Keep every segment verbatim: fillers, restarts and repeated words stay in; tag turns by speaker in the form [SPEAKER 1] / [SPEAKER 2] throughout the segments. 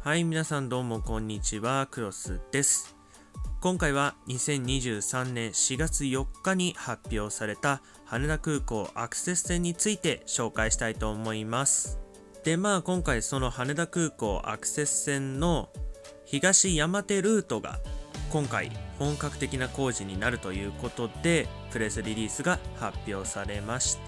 [SPEAKER 1] はい、皆さんどうもこんにちは、クロスです。今回はにせんにじゅうさんねんしがつよっかに発表された羽田空港アクセス線について紹介したいと思います。で、まあ今回その羽田空港アクセス線の東山手ルートが今回本格的な工事になるということでプレスリリースが発表されました。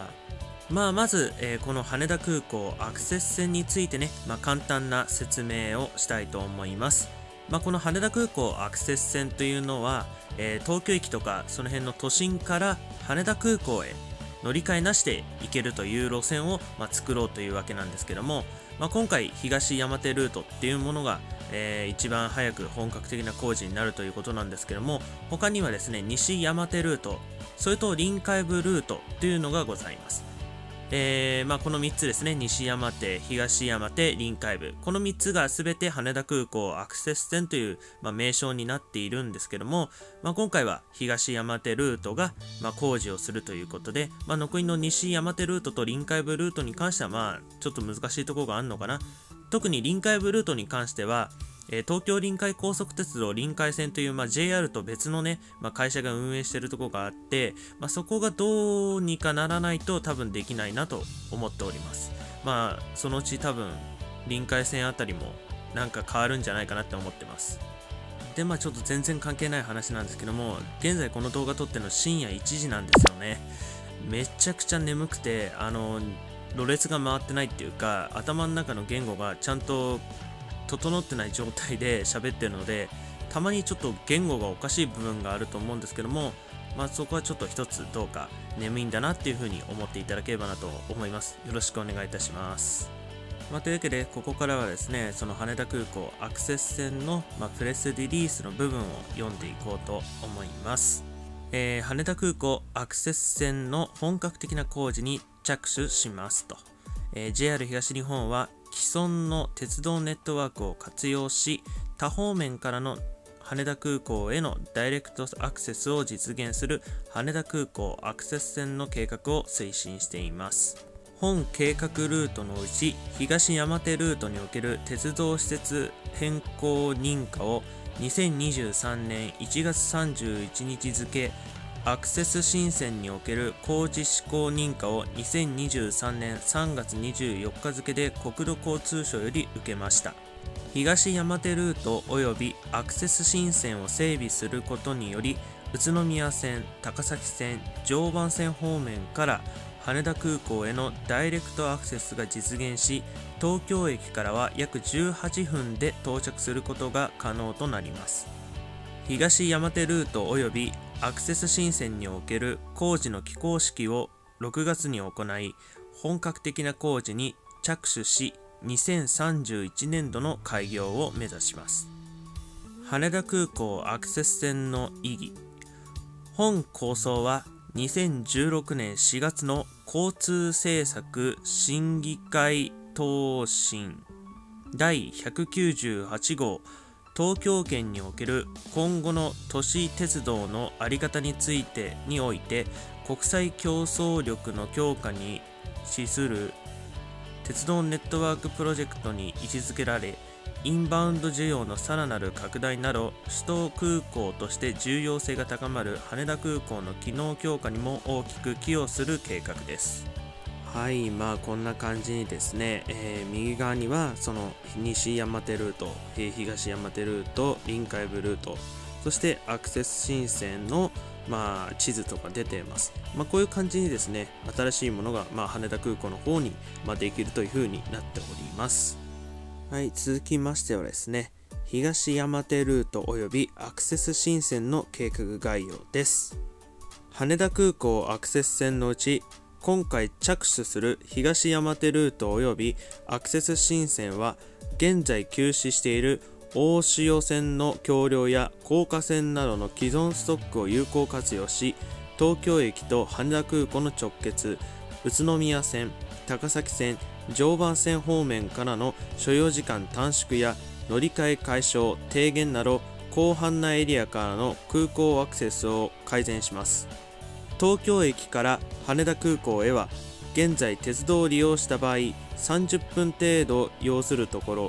[SPEAKER 1] まあまず、えー、この羽田空港アクセス線についてね、まあ、簡単な説明をしたいと思います。まあ、この羽田空港アクセス線というのは、えー、東京駅とかその辺の都心から羽田空港へ乗り換えなしで行けるという路線を、まあ、作ろうというわけなんですけども、まあ、今回東山手ルートっていうものが、えー、一番早く本格的な工事になるということなんですけども、他にはですね西山手ルート、それと臨海部ルートというのがございます。えーまあ、このみっつですね、西山手、東山手、臨海部、このみっつがすべて羽田空港アクセス線という、まあ、名称になっているんですけども、まあ、今回は東山手ルートが、まあ、工事をするということで、まあ、残りの西山手ルートと臨海部ルートに関しては、まあ、ちょっと難しいところがあるのかな。特に臨海部ルートに関しては、えー、東京臨海高速鉄道臨海線という、まあ、ジェイアール と別のね、まあ、会社が運営しているところがあって、まあ、そこがどうにかならないと多分できないなと思っております。まあそのうち多分臨海線あたりもなんか変わるんじゃないかなって思ってます。でまあちょっと全然関係ない話なんですけども、現在この動画撮ってるの深夜いちじなんですよね。めちゃくちゃ眠くて、あのろれつが回ってないっていうか、頭の中の言語がちゃんと整ってない状態で喋ってるので、たまにちょっと言語がおかしい部分があると思うんですけども、まあそこはちょっと一つどうか眠いんだなっていう風に思っていただければなと思います。よろしくお願いいたします。まあ、というわけでここからはですね、その羽田空港アクセス線の、まあ、プレスリリースの部分を読んでいこうと思います。えー、羽田空港アクセス線の本格的な工事に着手しますと、えー、ジェイアール 東日本は既存の鉄道ネットワークを活用し、多方面からの羽田空港へのダイレクトアクセスを実現する羽田空港アクセス線の計画を推進しています。本計画ルートのうち東山手ルートにおける鉄道施設変更認可をにせんにじゅうさんねんいちがつさんじゅういちにち付、アクセス新線における工事施行認可をにせんにじゅうさんねんさんがつにじゅうよっか付で国土交通省より受けました。東山手ルート及びアクセス新線を整備することにより、宇都宮線、高崎線、常磐線方面から羽田空港へのダイレクトアクセスが実現し、東京駅からは約じゅうはっぷんで到着することが可能となります。東山手ルート及びアクセス新線における工事の起工式をろくがつに行い、本格的な工事に着手し、にせんさんじゅういちねんどの開業を目指します。羽田空港アクセス線の意義。本構想はにせんじゅうろくねんしがつの交通政策審議会答申だいひゃくきゅうじゅうはちごう、東京圏における今後の都市鉄道の在り方についてにおいて、国際競争力の強化に資する鉄道ネットワークプロジェクトに位置づけられ、インバウンド需要のさらなる拡大など首都空港として重要性が高まる羽田空港の機能強化にも大きく寄与する計画です。はい、まあこんな感じにですね、えー、右側にはその西山手ルート、えー、東山手ルート、臨海部ルート、そしてアクセス新線のまあ地図とか出ています。まあこういう感じにですね、新しいものがまあ羽田空港の方にまあできるというふうになっております。はい、続きましてはですね、東山手ルート及びアクセス新線の計画概要です。羽田空港アクセス線のうち、今回着手する東山手ルート及びアクセス新線は、現在休止している大潮線の橋梁や高架線などの既存ストックを有効活用し、東京駅と羽田空港の直結、宇都宮線、高崎線、常磐線方面からの所要時間短縮や乗り換え解消、低減など広範なエリアからの空港アクセスを改善します。東京駅から羽田空港へは、現在鉄道を利用した場合さんじゅっぷん程度要するところ、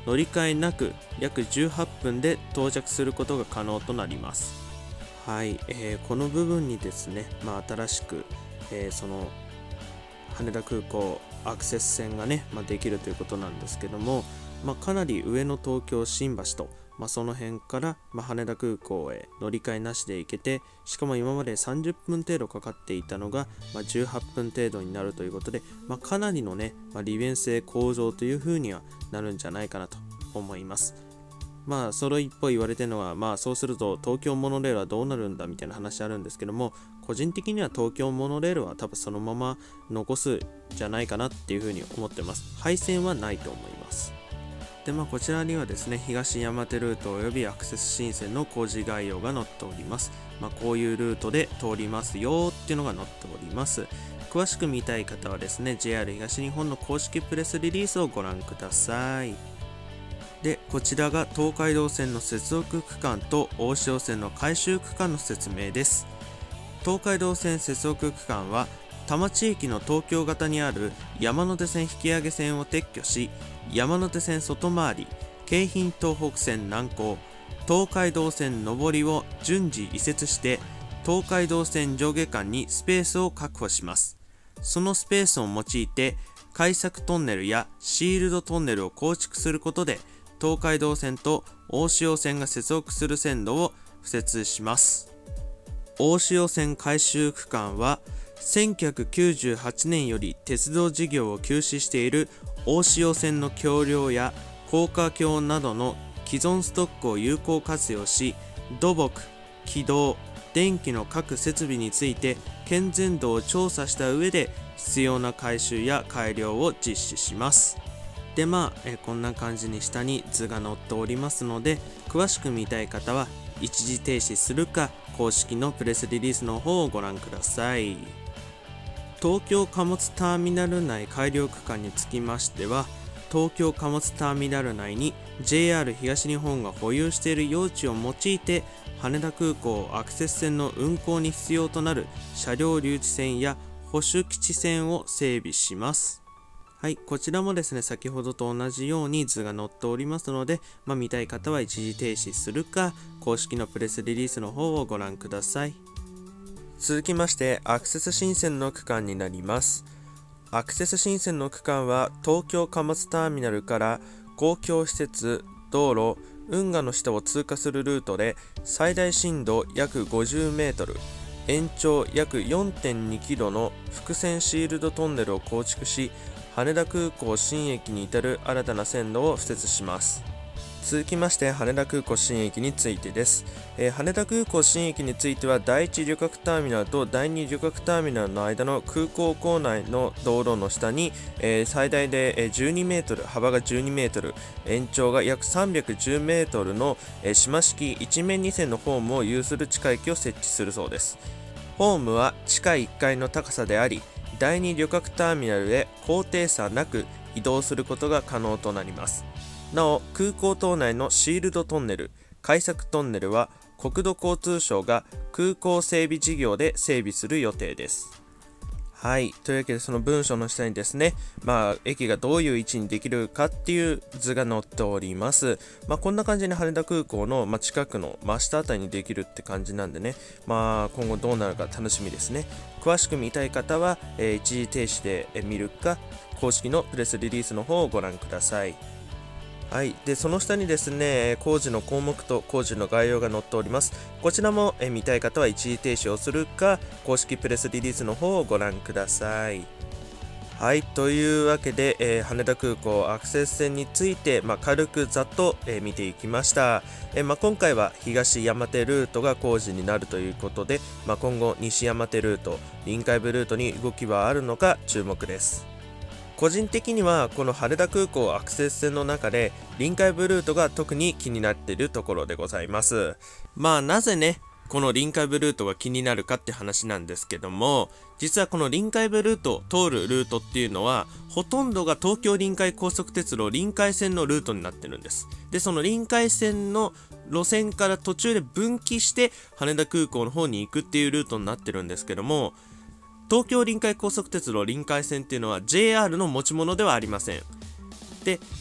[SPEAKER 1] 乗り換えなく約じゅうはっぷんで到着することが可能となります。はい、えー、この部分にですね、まあ、新しく、えー、その羽田空港アクセス線がね、まあ、できるということなんですけども、まあ、かなり上の東京新橋と、まあ、その辺から、まあ、羽田空港へ乗り換えなしで行けて、しかも今までさんじゅっぷん程度かかっていたのが、まあ、じゅうはっぷん程度になるということで、まあ、かなりのね、まあ、利便性向上という風にはなるんじゃないかなと思います。まあそれ一方言われてるのは、まあそうすると東京モノレールはどうなるんだみたいな話あるんですけども、個人的には東京モノレールは多分そのまま残すじゃないかなっていうふうに思ってます。廃線はないと思います。でまあこちらにはですね、東山手ルートおよびアクセス新線の工事概要が載っております。まあこういうルートで通りますよっていうのが載っております。詳しく見たい方はですね、ジェイアール 東日本の公式プレスリリースをご覧ください。でこちらが東海道線の接続区間と大塩線の改修区間の説明です。東海道線接続区間は多摩地域の東京型にある山手線引き上げ線を撤去し、山手線外回り、京浜東北線南行、東海道線上りを順次移設して、東海道線上下間にスペースを確保します。そのスペースを用いて開削トンネルやシールドトンネルを構築することで、東海道線と大塩線が接続する線路を敷設します。大塩線改修区間はせんきゅうひゃくきゅうじゅうはちねんより鉄道事業を休止している大塩線の橋梁や高架橋などの既存ストックを有効活用し、土木、軌道、電気の各設備について健全度を調査した上で必要な改修や改良を実施します。でまあ、えこんな感じに下に図が載っておりますので、詳しく見たい方は一時停止するか公式のプレスリリースの方をご覧ください。東京貨物ターミナル内改良区間につきましては、東京貨物ターミナル内に ジェイアール 東日本が保有している用地を用いて、羽田空港アクセス線の運行に必要となる車両留置線や保守基地線を整備します。はい、こちらもですね、先ほどと同じように図が載っておりますので、まあ、見たい方は一時停止するか、公式のプレスリリースの方をご覧ください。続きまして、アクセス新線の区間になります。アクセス新線の区間は、東京貨物ターミナルから公共施設、道路、運河の下を通過するルートで、最大深度約ごじゅうメートル、延長約 よんてんにキロの複線シールドトンネルを構築し、羽田空港新駅に至る新たな線路を敷設します。続きまして羽田空港新駅についてです。えー、羽田空港新駅については第一旅客ターミナルと第二旅客ターミナルの間の空港構内の道路の下に、えー、最大でじゅうにメートル、幅がじゅうにメートル、延長が約さんびゃくじゅうメートルの、えー、島式一面二線のホームを有する地下駅を設置するそうです。ホームは地下いっかいの高さであり、第二旅客ターミナルへ高低差なく移動することが可能となります。なお、空港島内のシールドトンネル、開削トンネルは国土交通省が空港整備事業で整備する予定です。はい、というわけでその文章の下にですね、まあ駅がどういう位置にできるかっていう図が載っております。まあこんな感じに羽田空港の、まあ、近くの真下あたりにできるって感じなんでね、まあ今後どうなるか楽しみですね。詳しく見たい方は、えー、一時停止で見るか公式のプレスリリースの方をご覧ください。はい、でその下にですね、工事の項目と工事の概要が載っております。こちらもえ見たい方は一時停止をするか公式プレスリリースの方をご覧ください。はい、というわけで、えー、羽田空港アクセス線について、まあ、軽くざっと、えー、見ていきました。えーまあ、今回は東山手ルートが工事になるということで、まあ、今後西山手ルート、臨海部ルートに動きはあるのか注目です。個人的にはこの羽田空港アクセス線の中で臨海部ルートが特に気になっているところでございます。まあなぜねこの臨海部ルートが気になるかって話なんですけども、実はこの臨海部ルート通るルートっていうのはほとんどが東京臨海高速鉄道臨海線のルートになってるんです。でその臨海線の路線から途中で分岐して羽田空港の方に行くっていうルートになってるんですけども、東京臨海高速鉄道臨海線っていうのは ジェイアール の持ち物ではありません。で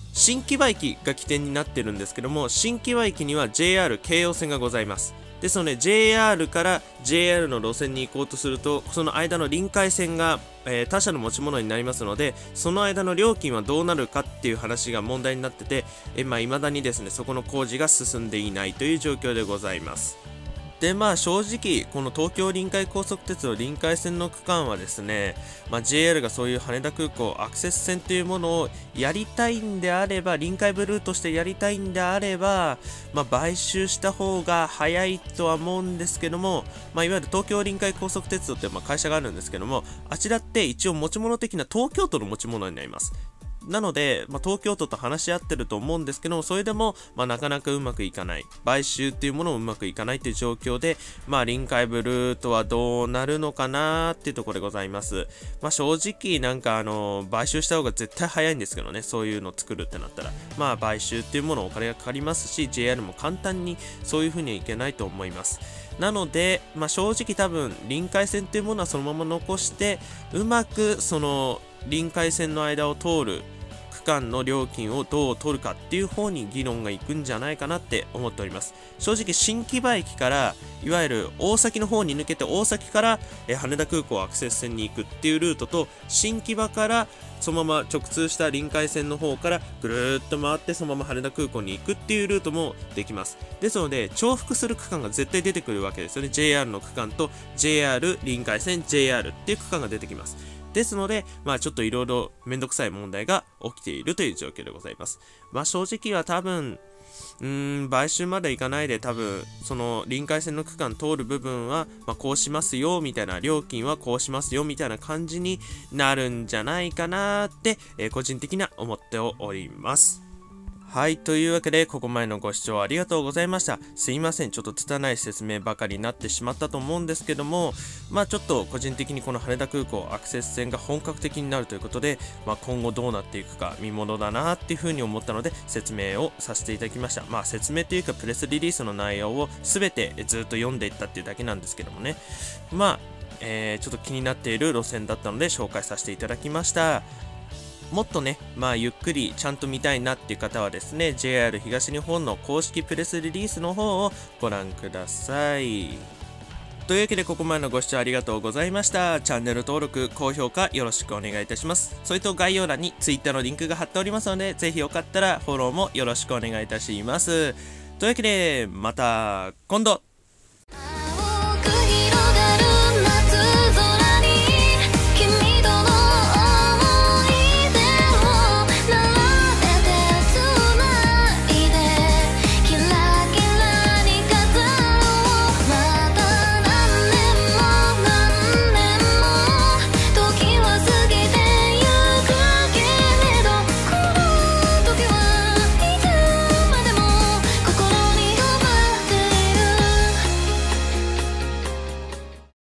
[SPEAKER 1] 新木場駅が起点になってるんですけども、新木場駅には ジェイアール 京葉線がございます。ですので ジェイアール から ジェイアール の路線に行こうとすると、その間の臨海線が、えー、他社の持ち物になりますので、その間の料金はどうなるかっていう話が問題になってて、えー、まあ未だにですねそこの工事が進んでいないという状況でございます。でまあ正直この東京臨海高速鉄道臨海線の区間はですね、まあ、ジェイアール がそういう羽田空港アクセス線というものをやりたいんであれば、臨海ブルーとしてやりたいんであれば、まあ、買収した方が早いとは思うんですけども、まあ、いわゆる東京臨海高速鉄道ってまあ会社があるんですけども、あちらって一応持ち物的な東京都の持ち物になります。なので、まあ、東京都と話し合ってると思うんですけども、それでも、まあ、なかなかうまくいかない、買収っていうものもうまくいかないという状況で、まあ、臨海ブルーとはどうなるのかなっていうところでございます。まあ、正直なんかあの買収した方が絶対早いんですけどね、そういうのを作るってなったら、まあ買収っていうものお金がかかりますし、 ジェイアール も簡単にそういう風にはいけないと思います。なので、まあ、正直多分臨海線っていうものはそのまま残して、うまくその臨海線の間を通る区間の料金をどう取るかっていう方に議論がいくんじゃないかなって思っております。正直新木場駅からいわゆる大崎の方に抜けて、大崎からえ羽田空港アクセス線に行くっていうルートと、新木場からそのまま直通した臨海線の方からぐるーっと回ってそのまま羽田空港に行くっていうルートもできます。ですので重複する区間が絶対出てくるわけですよね。 ジェイアール の区間と ジェイアール 臨海線 ジェイアール っていう区間が出てきます。ですので、まあちょっといろいろめんどくさい問題が起きているという状況でございます。まあ正直は多分、うーん、買収までいかないで多分、その臨海線の区間通る部分は、まあこうしますよ、みたいな、料金はこうしますよ、みたいな感じになるんじゃないかなって、えー、個人的には思っております。はい。というわけで、ここまでのご視聴ありがとうございました。すいません。ちょっと拙い説明ばかりになってしまったと思うんですけども、まあちょっと個人的にこの羽田空港アクセス線が本格的になるということで、まあ今後どうなっていくか見ものだなっていうふうに思ったので、説明をさせていただきました。まあ説明というかプレスリリースの内容を全てずっと読んでいったっていうだけなんですけどもね。まあ、えー、ちょっと気になっている路線だったので紹介させていただきました。もっとね、まあゆっくりちゃんと見たいなっていう方はですね、ジェイアール 東日本の公式プレスリリースの方をご覧ください。というわけでここまでのご視聴ありがとうございました。チャンネル登録、高評価よろしくお願いいたします。それと概要欄に Twitter のリンクが貼っておりますので、ぜひよかったらフォローもよろしくお願いいたします。というわけで、また今度。